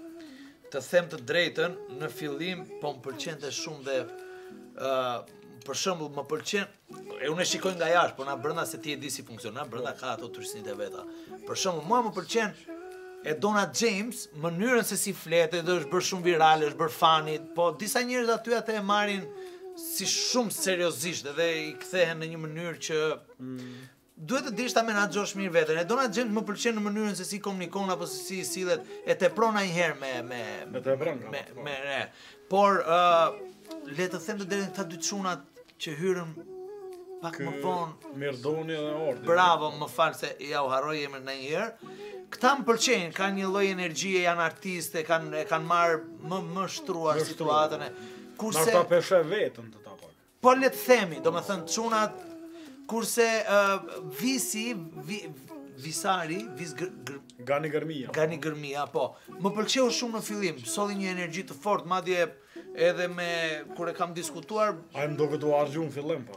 Speaker 3: të them të drejtën, në fillim po më pëlqente shumë dhe ë për shembull më pëlqen e unë e shikoj nga jashtë, po na brenda se ti e di si funksionon, brenda ka ato turistësit e veta. Për shembull, mua më pëlqen e Donna James, mënyrën se si fletë, dhe është bërë shumë virale, është bërë fani, po disa njerëz aty atë e marrin si shumë seriozisht edhe i kthehen në një mënyrë që duhet të dish ta menaxhosh mirë veten. E Donna James më pëlqen në mënyrën se si komunikon apo se si sillet, e tepron ndonjëherë me me
Speaker 2: Me tepron,
Speaker 3: me
Speaker 2: po.
Speaker 3: me ne. Por ë le të them të deri këta dy çunat që hyrën pak më vonë.
Speaker 2: Mirdoni dhe Ordi.
Speaker 3: Bravo, më fal se ja u harroj emrin ndonjëherë. Këta më pëlqejnë, kanë një lloj energjie, janë artistë, kanë e kanë marrë më më shtruar
Speaker 2: Më shtruar.
Speaker 3: situatën e.
Speaker 2: Në
Speaker 3: Kurse
Speaker 2: ta peshe vetën të ta pak.
Speaker 3: po le të themi, domethënë çunat kurse uh, visi vi, visari, vis gr, gr,
Speaker 2: Gani gërmija.
Speaker 3: Gani Gërmia, po. Më pëlqeu shumë në fillim, solli një energji të fortë, madje edhe me kur e kam diskutuar,
Speaker 2: A i më do këtë u argju në fillim pak.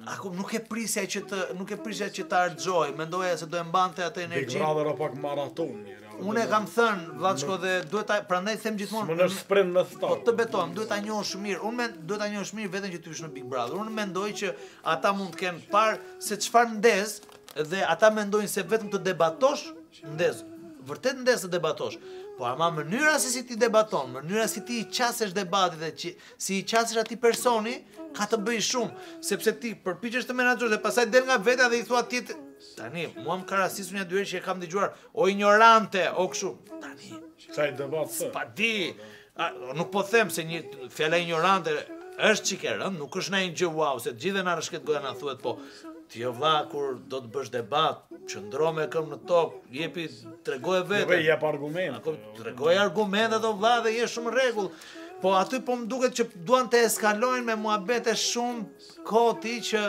Speaker 3: Ako nuk e prisja që të nuk e prisja që të arxhoj, mendoja se do e mbante atë
Speaker 2: Big
Speaker 3: energji.
Speaker 2: Brother o pak maraton njëri.
Speaker 3: Unë e kam thënë, Vllachko, dhe duhet ta prandaj them gjithmonë.
Speaker 2: Më në sprint me
Speaker 3: Po
Speaker 2: start.
Speaker 3: të beton, duhet ta njohësh mirë. Unë men, duhet ta njohësh mirë veten që ty është në Big Brother. Unë mendoj që ata mund të kenë parë se çfarë ndez dhe ata mendojnë se vetëm të debatosh, ndez. Vërtet ndez të debatosh. Po ama mënyra se si ti debaton, mënyra si ti i qasesh debatit dhe që, si i qasesh atij personi, ka të bëjë shumë, sepse ti përpiqesh të menaxhosh dhe pastaj del nga veta dhe i thua tjetër. Tani, mua më ka rastisur një dy herë që e kam dëgjuar, o ignorante, o kështu. Tani,
Speaker 2: Çaj debat se.
Speaker 3: pa di, a, nuk po them se një fjala ignorante është çike rënd, nuk është ndonjë gjë wow, se të gjithë na rrshket goja na thuhet, po ti o vlla kur do të bësh debat, qëndro me këmbë në tokë, jepi tregoje
Speaker 2: Jo
Speaker 3: vetë.
Speaker 2: ve jep argumente.
Speaker 3: Ako tregoj argumentet o vlla dhe je shumë në rregull. Po aty po më duket që duan të eskalojnë me muhabete shumë koti që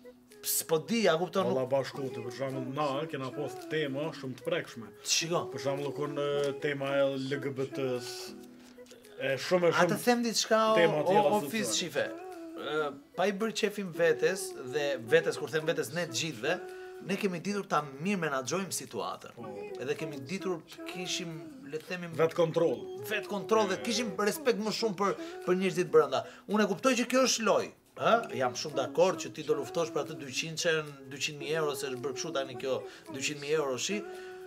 Speaker 3: s'po di, a kupton nuk.
Speaker 2: Valla bashkote, për shembull na kena pas tema shumë të prekshme.
Speaker 3: Shiko,
Speaker 2: Për shembull kur në tema e L G B T-s e shumë e
Speaker 3: a të
Speaker 2: shumë
Speaker 3: them diçka o,
Speaker 2: tema
Speaker 3: o,
Speaker 2: tjera
Speaker 3: o
Speaker 2: sociale.
Speaker 3: fis shife. Ë, pa i bërë qefim vetes dhe vetes kur them vetes ne të gjithëve, ne kemi ditur ta mirë menaxhojmë situatën. Edhe kemi ditur të kishim, le të themi,
Speaker 2: vet kontroll.
Speaker 3: vet kontroll dhe të kishim respekt më shumë për për njerëzit brenda. Unë e kuptoj që kjo është lojë, ë? Jam shumë dakord që ti do luftosh për atë dyqind mijë euro se është bërë kështu tani kjo dyqind mijë euro shi.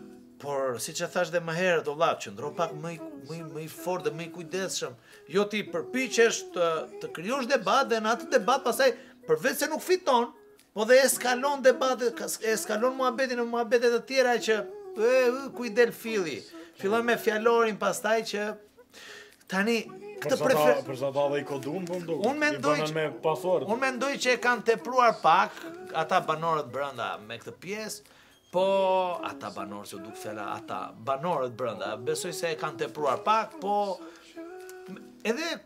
Speaker 3: Por siç e thash dhe më herët, o vlla, qëndro pak më i më i- më i fortë dhe më i kujdesshëm. Jo ti përpiqesh të të krijosh debat dhe në atë debat pastaj përveç se nuk fiton, po dhe eskalon debatet, kas- eskalon muhabetin në muhabete të tjera që e, e, ku i del filli. Fillon me fjalorin pastaj që tani
Speaker 2: Për
Speaker 3: këtë
Speaker 2: sa ta,
Speaker 3: prefer
Speaker 2: për sa ta dhe i kodun, po mdo.
Speaker 3: Unë mendoj
Speaker 2: I bënën
Speaker 3: që-
Speaker 2: me pasword.
Speaker 3: Unë mendoj që e kanë tepruar pak ata banorët brenda me këtë pjesë, po ata banorë që duk fjala ata banorët brenda, besoj se e kanë tepruar pak, po edhe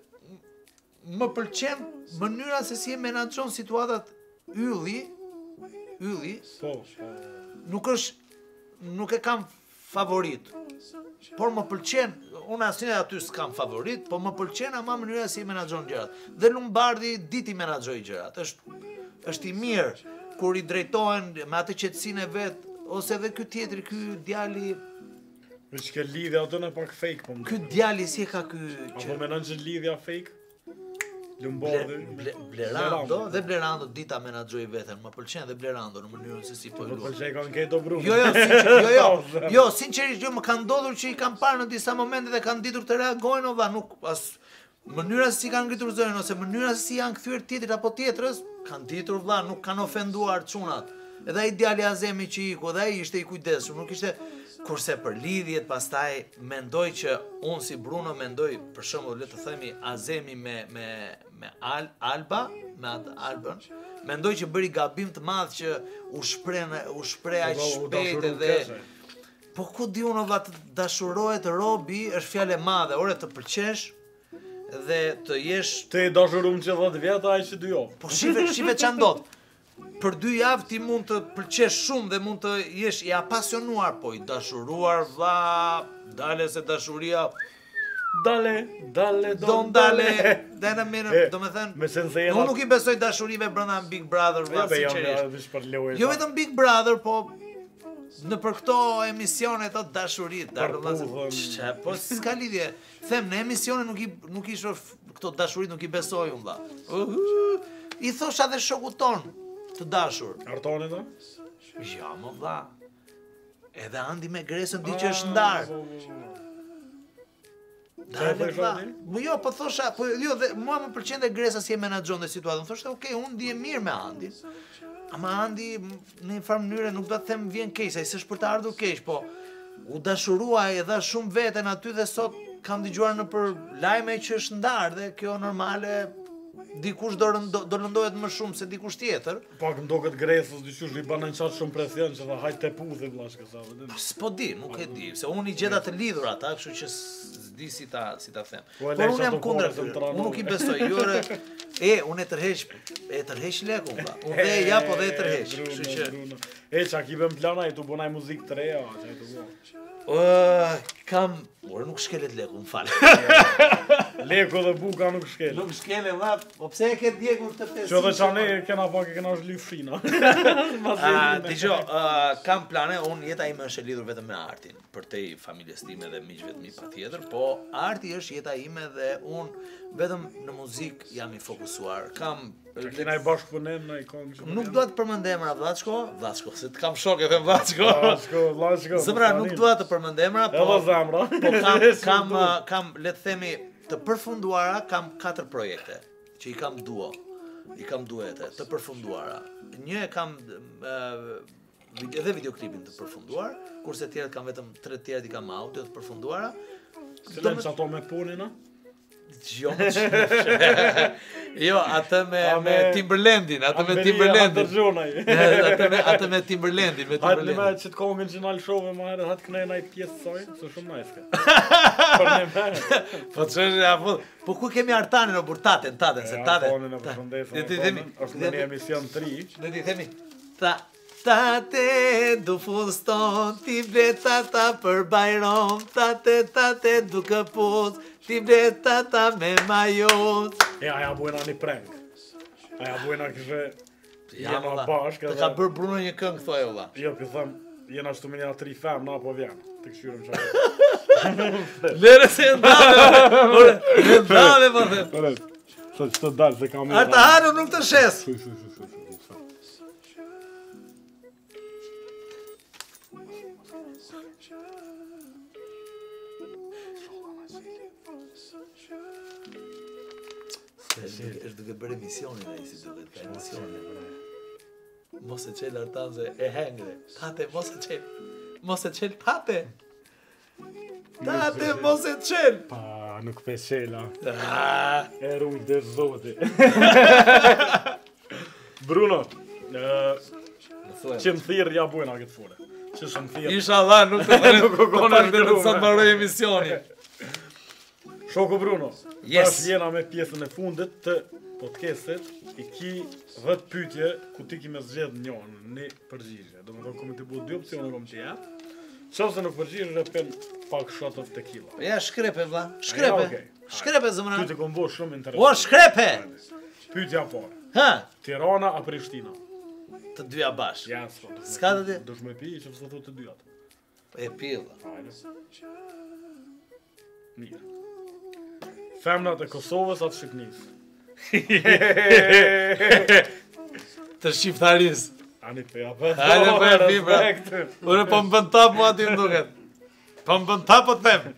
Speaker 3: më pëlqen mënyra se si e menaxhon situatat ylli, ylli,
Speaker 2: Po, po.
Speaker 3: nuk është nuk e kam favorit. Por më pëlqen, unë asnjë aty s'kam favorit, po më pëlqen ama mënyra si i menaxhon gjërat. Dhe Lombardi dit i menaxhoi gjërat. Është është i mirë kur i drejtohen me atë qetësinë e vet, ose edhe ky tjetri, ky djali,
Speaker 2: Veç ke lidhja atë në pak fake, po
Speaker 3: ky
Speaker 2: mdo.
Speaker 3: djali si e ka ky
Speaker 2: Apo
Speaker 3: që
Speaker 2: menon që lidhja fake?
Speaker 3: Ble,
Speaker 2: Lombardi.
Speaker 3: ble, Blerando dhe Blerando dita menaxhoi veten. Më pëlqen dhe Blerando në mënyrën se si po
Speaker 2: Po
Speaker 3: luajë.
Speaker 2: pëlqej kanë keto Bruno.
Speaker 3: Jo, jo, sinqer, jo, jo, jo, sinqerisht jo, më kanë ndodhur që i kam parë në disa momente dhe kanë ditur të reagojnë o valla, nuk as mënyra se si kanë ngritur zërin ose mënyra se si janë kthyer tjetrit apo tjetrës, kanë ditur valla, nuk kanë ofenduar çunat. Edhe ai djali Azemi që iku, edhe ai ishte i kujdesshëm, nuk ishte kurse për lidhjet pastaj mendoj që unë si Bruno mendoj për shembull le të themi Azemi me me me Al, Alba, me atë Albën, mendoj që bëri gabim të madh që u shpreh u shpreh aq
Speaker 2: Po, u
Speaker 3: shpejt
Speaker 2: dashuru
Speaker 3: edhe
Speaker 2: keqe.
Speaker 3: po ku di unë valla të dashurohet robi është fjalë e madhe, ore të pëlqesh dhe të jesh
Speaker 2: Ti dashurum që dhjetë vjeta, ai që dy jo.
Speaker 3: po shive shive ç'a ndodh. Për dy javë ti mund të pëlqesh shumë dhe mund të jesh i apasionuar, po i dashuruar vlla, dale se dashuria
Speaker 2: Dale, dale,
Speaker 3: don dale. Dhe në mirë,
Speaker 2: E,
Speaker 3: do me thënë,
Speaker 2: me sen se jena-
Speaker 3: unë nuk i besoj dashurive brenda Big Brother,
Speaker 2: Ja,
Speaker 3: valla,
Speaker 2: be jam
Speaker 3: sinqerisht.
Speaker 2: veç për lojë.
Speaker 3: Jo vetëm Big Brother, po në për këto emisione të dashurit, dalë vëllazë.
Speaker 2: Përpudhën.
Speaker 3: Çe, po s'ka lidhje. Them në emisione nuk i nuk i shoh këto dashurit, nuk i besoj unë valla. Uh, I thosha dhe shokut ton të dashur.
Speaker 2: Artoni ta?
Speaker 3: Ja, më vlla. Edhe Andi me Gresën di që është ndar.
Speaker 2: Po, po, po.
Speaker 3: Dale
Speaker 2: po i
Speaker 3: vlla.
Speaker 2: shoh ti?
Speaker 3: Po jo, po thosha, po jo, dhe mua më pëlqen dhe Gresa si e menaxhon dhe situatën. Thoshte, "Ok, unë ndihem mirë me Andin." Ama Andi m- në një farë mënyre nuk do të them vjen keq, ai s'është për të ardhur keq, po u dashurua e dha shumë veten aty dhe sot kam dëgjuar në për lajme që është ndar dhe kjo normale dikush do rëndo, do lëndohet më shumë se dikush tjetër.
Speaker 2: Pak më do këtë Gresës, dyqysh i banë në qatë shumë presion që tha hajt te puthi vllashka sa vëdim.
Speaker 3: S'po di, nuk e di, se unë i gjeta të lidhur ata, kështu që s'di si ta si ta them.
Speaker 2: Po e
Speaker 3: Por
Speaker 2: lejsh
Speaker 3: unë jam
Speaker 2: ato
Speaker 3: kundër
Speaker 2: fare të
Speaker 3: këtyre.
Speaker 2: tranohet.
Speaker 3: Unë nuk i besoj. Jo, re, e, unë e tërheq, e tërheq lekun, vlla. Unë dhe e jap, po dhe e tërheq.
Speaker 2: Bruno,
Speaker 3: Kështu që
Speaker 2: Bruno. E, qa ki bëm plana, i tu bënaj muzikë të reja, që i tu bëj.
Speaker 3: ë, kam Ore nuk shkelet leku, më fal.
Speaker 2: Leku dhe buka nuk shkel.
Speaker 3: Nuk shkele vlla, po pse e ke djegur të pesë?
Speaker 2: Që dhe qane kena pak e kena zhlyf shina.
Speaker 3: Dgjoj, uh, kam plane, unë jeta ime është e lidhur vetëm me artin, përtej familjes time dhe miqve të mi patjetër, po arti është jeta ime dhe unë vetëm në muzikë jam i fokusuar. Kam
Speaker 2: Kena i bashkë punem në i konë që
Speaker 3: Nuk dua të përmend emra Vllaçko, Vllaçko, se të kam shok e them Vllaçko.
Speaker 2: Vllaçko, Vllaçko.
Speaker 3: Zemra nuk dua të përmend emra, po
Speaker 2: Edhe zemra.
Speaker 3: po kam kam kam le të themi të përfunduara, kam katër projekte që i kam duo. I kam duete të përfunduara. Një e kam uh, edhe videoklipin të përfunduar, kurse të tjerët kam vetëm tre të tjerët i kam audio të përfunduara.
Speaker 2: Cile që ato me punin, a?
Speaker 3: Jo, jo, atë me me Timberlandin, atë me Timberlandin. Atë me atë me Timberlandin, me
Speaker 2: Hajtë në me
Speaker 3: Timberlandin.
Speaker 2: që të kongën që nalë shove ma herë, hajtë kënej naj pjesë soj, së shumë najs ka. Për në me.
Speaker 3: Po ç'është apo po ku kemi Artanin o burtaten, taten, se taten.
Speaker 2: Artonin e përshëndesëm,
Speaker 3: Ne ti
Speaker 2: Artonin,
Speaker 3: themi,
Speaker 2: është në një emision tri.
Speaker 3: ne ti themi. Ta tate du fuston, ti ble tata për bajrom, tate tate du këpuz, ti ble tata me majos.
Speaker 2: E, aja bujna një preng. Aja bujna kështë jena
Speaker 3: valla.
Speaker 2: bashkë
Speaker 3: Të ka bërë Bruno një këngë thoj valla.
Speaker 2: Jo, për thëm, jena shtu me një tri fem, na po vjen. Të këshyrëm që
Speaker 3: Lere se ndave, ore, e ndave po them.
Speaker 2: Ore, sa që të dalë, se kam
Speaker 3: Arta Hanu nuk të shes.
Speaker 2: Si, si, si, si, si.
Speaker 3: është duke bërë emisionin ai si duket ka emisionin. Mos e qel Artan se e hengre. Tate, mos e qel. Mos e qel, tate. Tate, mos e qel.
Speaker 2: Pa, nuk pe qela.
Speaker 3: Ah,
Speaker 2: E rujt dhe zoti. Bruno, ë, që më thirë ja bujna këtë fore. Që shë më thirë.
Speaker 3: Inshallah nuk të bëre
Speaker 2: Nuk u konë
Speaker 3: nuk të
Speaker 2: ndërruar.
Speaker 3: sa të mbaroj emisioni.
Speaker 2: Shoku Bruno,
Speaker 3: Yes.
Speaker 2: tash jena me pjesën e fundit të podcastit, i ki dhjetë pyetje ku ti ki me zgjedh njën, një përgjigje. Do me thonë komi të bu dy opcione komi të jep. Qofse nuk përgjigjesh e pen pak shot of tequila.
Speaker 3: Ja, shkrepe vlla,
Speaker 2: Ja,
Speaker 3: shkrepe.
Speaker 2: okej.
Speaker 3: Shkrepe zemra.
Speaker 2: Ty të kom bo shumë
Speaker 3: O,
Speaker 2: interesant.
Speaker 3: shkrepe.
Speaker 2: Pyetja parë.
Speaker 3: Ha,
Speaker 2: Tirana a Prishtina?
Speaker 3: të dyja bash.
Speaker 2: Ja, s'po. dush me
Speaker 3: S'ka
Speaker 2: pi-
Speaker 3: të di-
Speaker 2: Dush me pi që fësë thotë të dyat.
Speaker 3: E pilla.
Speaker 2: Hajde. Mirë. Femnat e Kosovës atë Shqipnisë?
Speaker 3: Të shqiptaris.
Speaker 2: Ani pe ja për.
Speaker 3: Hajde po e pi, bra. Ure po më bën tap mua aty më duket. Po më bën tap po të them.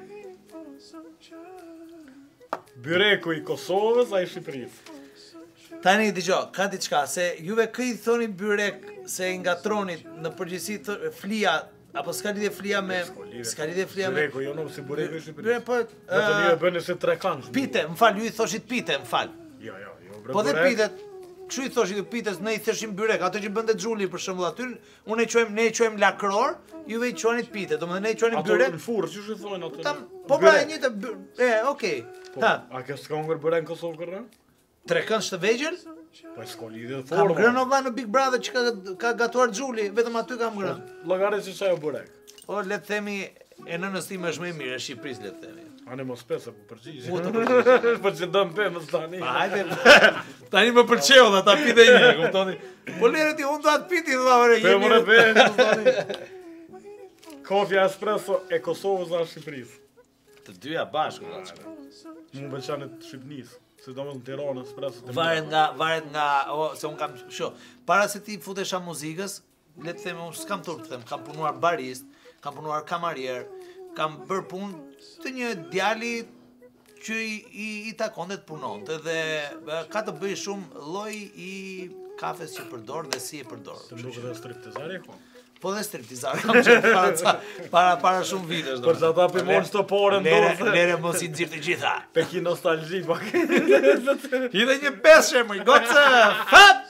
Speaker 2: Byreku i Kosovës a i Shqipërisë?
Speaker 3: Tani dëgjoj, ka diçka se juve kë i thoni byrek se i ngatroni në përgjithësi thë- flia apo s'ka lidhje flia me s'ka lidhje flia me
Speaker 2: Byreku jo nuk si Byreku i
Speaker 3: Byre
Speaker 2: Shqipërisë.
Speaker 3: po
Speaker 2: Vetëm ju e
Speaker 3: ë,
Speaker 2: bëni si tre kanë.
Speaker 3: pite, më fal, ju i thoshit pite, më fal.
Speaker 2: Jo, jo, jo. bre,
Speaker 3: Po dhe
Speaker 2: burek.
Speaker 3: pitet, kështu i thoshit ju pites, ne i thëshim byrek, ato që bënte Xhuli për shembull aty, unë e quajm, ne e quajm lakror, juve i quanit pite, domethënë ne i quajmë
Speaker 2: Ato
Speaker 3: byrek.
Speaker 2: në furrë, që shi thonë ato?
Speaker 3: Tam,
Speaker 2: në-
Speaker 3: po pra e
Speaker 2: byrek.
Speaker 3: njëjtë, by- e, okay.
Speaker 2: Po,
Speaker 3: Ha,
Speaker 2: a ke s'ka ngër byrek në Kosovë kërën?
Speaker 3: tre këndsh të vegjël?
Speaker 2: Po s'ka lidhje të
Speaker 3: Kam
Speaker 2: forma.
Speaker 3: ngrënë o vlla në Big Brother që ka, ka gatuar Xhuli, vetëm aty kam ngrënë.
Speaker 2: Llogarit që çajo byrek.
Speaker 3: O, le të themi, e nënës time është më e mirë, e Shqipërisë le të themi.
Speaker 2: Ani mos pesë po përgjigj.
Speaker 3: Mu të përgjigj.
Speaker 2: Po që dëm pemës tani.
Speaker 3: Pa, hajde, tani më pëlqeu dhe ta pite një, kuptoni? Po lere ti, unë do atë piti, dhe ore,
Speaker 2: Pemë në
Speaker 3: jemi...
Speaker 2: pemës tani. Kofja espresso e Kosovës a Shqipërisë?
Speaker 3: Të dyja bashkë, vllaçka.
Speaker 2: Mu bëqanë të Shqipënisë. Sidomos në Tiranë espresso të
Speaker 3: Varet nga, varet nga, o, se unë kam, sho, para se ti futesha muzikës, le të themi, unë s'kam turp të them, kam punuar barist, kam punuar kamarier, kam bërë punë të një djali që i, i, i takonte të punonte dhe e, ka të bëj shumë lloj i kafes që përdor dhe si e përdor.
Speaker 2: Të nuk edhe striptizare e kon.
Speaker 3: Po dhe striptizar kam qenë para, ca- para, para shumë vitesh.
Speaker 2: Për që ata pimon që të pore
Speaker 3: Lere,
Speaker 2: ndosë.
Speaker 3: lere mos i nxirr të gjitha.
Speaker 2: Pe ki nostalgji pak.
Speaker 3: Hidhe një peshe, më gocë, fat!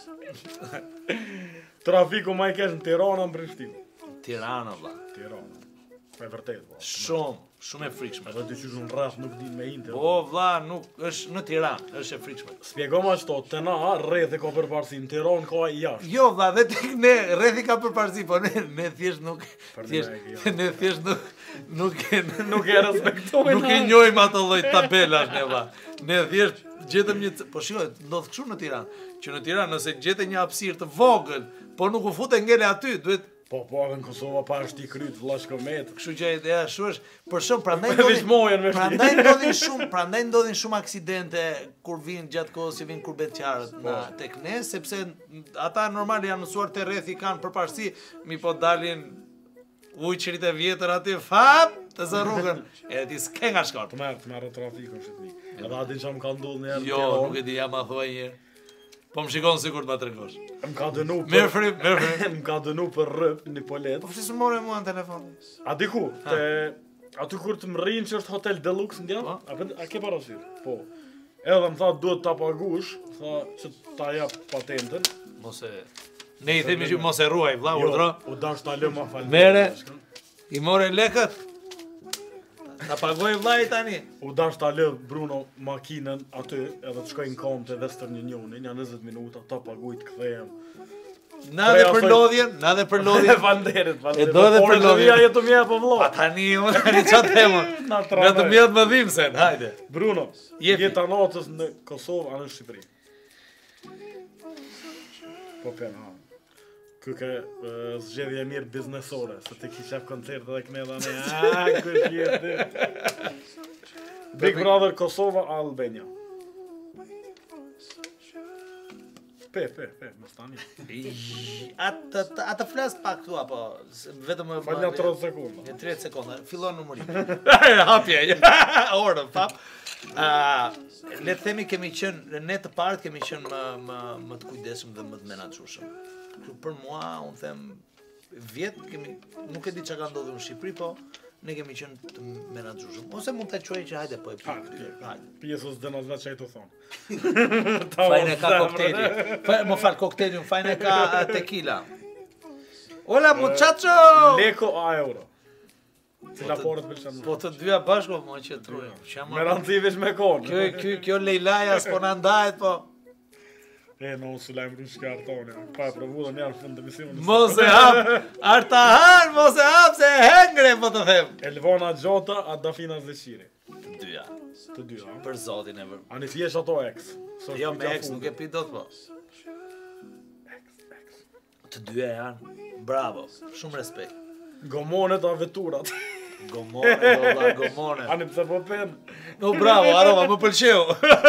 Speaker 2: Trafiku ma i kesh në Tirana në Prishtinë.
Speaker 3: Tirana, vlla.
Speaker 2: Tirana. E vërtet, po.
Speaker 3: Shumë, Shumë e frikshme.
Speaker 2: Edhe ti qysh në rreth nuk din me inte.
Speaker 3: Po vlla, nuk është në Tiranë, është e frikshme.
Speaker 2: Spjegom ashtu, te na rrethi ka përparësi, në Tiranë ka jashtë.
Speaker 3: Jo vlla, dhe tek ne rrethi ka përparësi, po ne ne thjesht nuk
Speaker 2: Për
Speaker 3: thjesht
Speaker 2: ne, jo.
Speaker 3: ne thjesht nuk nuk e
Speaker 2: Nuk e respektojnë.
Speaker 3: nuk e njohim ato lloj tabelash ne vlla. Ne thjesht gjetëm një po shikoj, ndodh kështu në Tiranë, që në Tiranë nëse gjetë një hapësirë të vogël, po nuk u fute ngele aty, duhet
Speaker 2: Po, po, edhe në Kosova pa është i kryt, vllashkomet.
Speaker 3: Kështu që ideja është është, për shumë prandaj
Speaker 2: Veç mojen me
Speaker 3: prandaj ndodhin shumë, prandaj ndodhin shumë aksidente kur vinë gjatë kohës që vinë kurbetqarët na tek ne, sepse ata normal janë mësuar te rrethi kanë përparësi, mi po dalin ujqërit e vjetër aty fap të zë rrugën. E ti s'ke nga shkart.
Speaker 2: Të merë, të merë trafikën shqipni. Edhe atin që më ka ndodhë një herë.
Speaker 3: Jo, nuk e di ja ma thua një. Po më shikon sikur të ma tregosh.
Speaker 2: Më ka dënu
Speaker 3: Merë frim, merë frim.
Speaker 2: Më ka dënu për rëp një polet.
Speaker 3: Po fësi së more mua në telefon.
Speaker 2: A di ku? Te aty kur të më rrinë që është hotel deluxe në
Speaker 3: Po.
Speaker 2: a, a ke parasysh? Po. Edhe më tha duhet ta pagush, tha që ta jap patentën.
Speaker 3: Mos e ne i themi që mos e ruaj, vlla, urdhro.
Speaker 2: U dash ta lë ma fal.
Speaker 3: Mere. I more lekët. Ta pagoj vllai tani.
Speaker 2: U dash ta lë Bruno makinën aty, edhe të shkojnë komte Western Unionin, janë njëzet minuta, ta paguj të kthehem.
Speaker 3: Na dhe për lodhjen, na dhe për lodhjen.
Speaker 2: Falderit, falderit.
Speaker 3: E do edhe për lodhjen.
Speaker 2: Ja jetu mje po vëlla.
Speaker 3: Pa tani, unë tani çfarë them?
Speaker 2: Na
Speaker 3: Nga
Speaker 2: trane.
Speaker 3: të mjët më dhim sen, hajde.
Speaker 2: Bruno,
Speaker 3: Jepi.
Speaker 2: jeta natës në Kosovë anë në Shqipëri. Po pen, ha. Ky ke uh, zgjedhje e mirë biznesore, se ti ki qef koncert edhe këne dhe ne, a, kush jetë. Big Brother Kosova, Albania. Pe, pe, pe, më stani.
Speaker 3: Atë atë flas pak këtu apo s- vetëm më
Speaker 2: Falja tridhjet sekonda.
Speaker 3: Një tridhjet sekonda. Fillon numërimi. Hapje. Orën, pap. Ah, le të themi kemi qenë ne të parët kemi qenë më më më të kujdesshëm dhe më të menaxhueshëm. Kështu për mua, unë them vjet kemi nuk e di çka ka ndodhur në Shqipëri, po ne kemi qenë të menaxhueshëm. Ose mund ta quaj që hajde po e
Speaker 2: Ha,
Speaker 3: pyet. Hajde.
Speaker 2: pjesës dhe në veç që e të thonë.
Speaker 3: Fajnë e ka koktejli. Fa- Më fal koktelin, fajnë e ka uh, tequila. Hola muchacho!
Speaker 2: Leko a euro. Cila porët pëlqen më?
Speaker 3: Po të dyja bashku më që truj. Çam.
Speaker 2: Me rëndësi veç me konë.
Speaker 3: Kjo kjo kjo Leilaja s'po na ndahet po.
Speaker 2: E, në unë sulajmë rushka artoni. Pa e provu dhe njerë fund të misionit.
Speaker 3: Mos e hap. Artahan, mos e hap se e hengre po të them.
Speaker 2: Elvona Gjota, a Dafina Zeqiri.
Speaker 3: Të dyja.
Speaker 2: Të dy, ha?
Speaker 3: Për zotin e vër.
Speaker 2: A një thjesht ato ex. Së
Speaker 3: Jo
Speaker 2: është
Speaker 3: me
Speaker 2: pika
Speaker 3: ex nuk
Speaker 2: fundit.
Speaker 3: e pi dot po. Të dyja janë. Bravo. Shumë respekt.
Speaker 2: Gomonet a veturat.
Speaker 3: Gomone, valla, gomone.
Speaker 2: Ani pse po pen?
Speaker 3: No bravo, arova, më pëlqeu.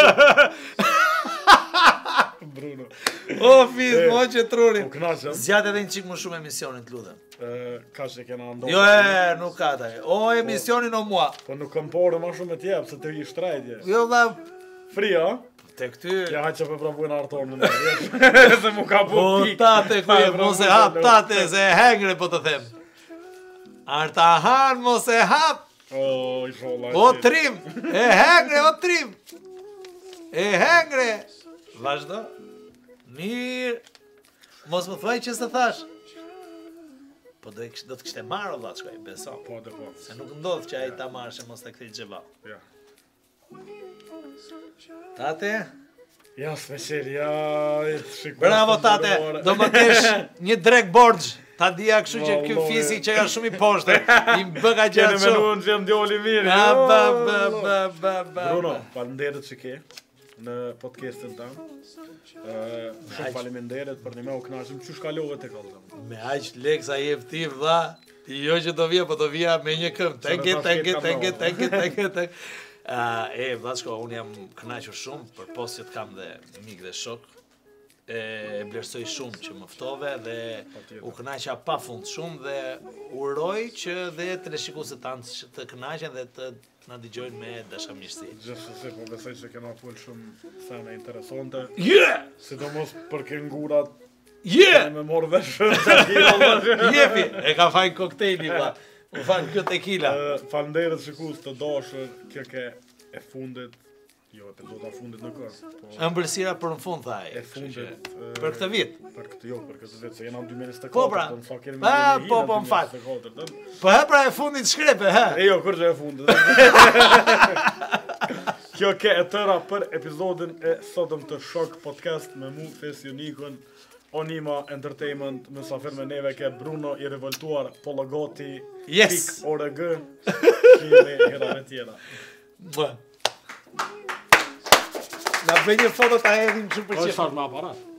Speaker 2: Bruno.
Speaker 3: O fis, mo që truri.
Speaker 2: U knaqëm.
Speaker 3: Zgjat edhe një çik më shumë emisionin, të lutem.
Speaker 2: e, Ka që kena ndohë.
Speaker 3: Jo, e, nuk ka taj. O emisionin o mua.
Speaker 2: Po nuk kam porë ma shumë e tjepë, se të i shtrajtje.
Speaker 3: Jo dha,
Speaker 2: Fria,
Speaker 3: te këty.
Speaker 2: ja haqë që për provujnë artonë në nërë. Se mu ka po
Speaker 3: Po
Speaker 2: pikë.
Speaker 3: tate
Speaker 2: Pa e
Speaker 3: kuj, mos e
Speaker 2: provuar
Speaker 3: hap
Speaker 2: në-
Speaker 3: tate, se e hengre po të them. Artahan, mos e hap.
Speaker 2: O, i sholla.
Speaker 3: O trim, e hengre, o trim. E hengre. Vazhdo. Mirë. Mos më thuaj që se thash. Po do, i kish- do të kishte marrë valla çka i beso.
Speaker 2: Po, dhe po.
Speaker 3: Se nuk ndodh që ai ta marrë mos ta kthej xheva.
Speaker 2: Ja.
Speaker 3: Tate,
Speaker 2: Ja, special, ja. shiko,
Speaker 3: bravo
Speaker 2: së
Speaker 3: tate.
Speaker 2: zgjeruar.
Speaker 3: Do më kesh një drek borxh. Ta dija kështu që ky
Speaker 2: Vallahi.
Speaker 3: fisi që ka shumë i poshtë. I bë ka
Speaker 2: Kene
Speaker 3: gjëra shumë.
Speaker 2: menuën që jem djoli mirë.
Speaker 3: Ba
Speaker 2: jo,
Speaker 3: ba ba ba ba ba.
Speaker 2: Bruno, falenderët që ke në podcastin tanë. Uh, shumë
Speaker 3: Aq.
Speaker 2: faleminderit për një me u knaqëm. Qysh kalove të kallë?
Speaker 3: Me aq lek sa jep ti vlla. Jo që do vija, po do vija me një këmbë. Tenke, tenke, tenke, tenke, tenke, tenke. Uh, e, vllazko, unë jam kënaqur shumë për post që të kam dhe mik dhe shok. E vlerësoj shumë që më ftove dhe u kënaqa pafund shumë dhe uroj që dhe teleshikuesit tanë që të kënaqen dhe të na dëgjojnë me dashamirësi.
Speaker 2: Gjithsesi, po besoj që kena full shumë sene interesante.
Speaker 3: Yeah!
Speaker 2: Sidomos për kengurat,
Speaker 3: Yeah!
Speaker 2: me morë vesh të tjera.
Speaker 3: Jepi, e ka fajn koktejli vlla. U fan kjo tequila.
Speaker 2: Uh, Falenderët shikus të dashur, kjo ke e fundit Jo, epizoda fundit në kërë. Po,
Speaker 3: Ëmbëlsira për në fund thaj.
Speaker 2: e fundit. e,
Speaker 3: Për këtë vit.
Speaker 2: Për këtë jo, për këtë vit, se jena në dy mijë e njëzet e katër.
Speaker 3: Po, pra.
Speaker 2: do në fakt kemi
Speaker 3: Ah,
Speaker 2: në
Speaker 3: po,
Speaker 2: hinë
Speaker 3: po,
Speaker 2: në
Speaker 3: më fal.
Speaker 2: dy mijë e njëzet e katër, do-
Speaker 3: Po he pra e fundit shkrepe, he?
Speaker 2: E jo, kur që e fundit. Kjo ke e tëra për episodin e sotëm të Shok Podcast me mu, Fesionikon, Onima Entertainment, mësafer me neve ke Bruno i revoltuar, Pologoti,
Speaker 3: Yes.
Speaker 2: Pik O R G, kime herave tjera.
Speaker 3: Mua. Na bëj një foto ta hedhim shumë për
Speaker 2: Po
Speaker 3: qef.
Speaker 2: është me aparat.